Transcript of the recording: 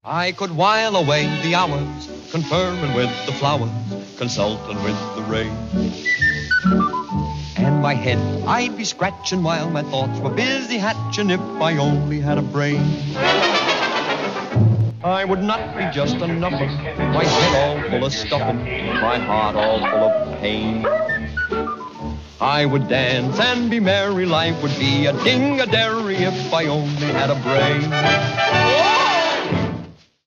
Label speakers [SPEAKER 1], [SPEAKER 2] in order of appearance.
[SPEAKER 1] I could while away the hours, conferring with the flowers, consulting with the rain. And my head I'd be scratching while my thoughts were busy hatching if I only had a brain. I would not be just a number, my head all full of stuffing, my heart all full of pain. I would dance and be merry, life would be a ding-a-dairy if I only had a brain.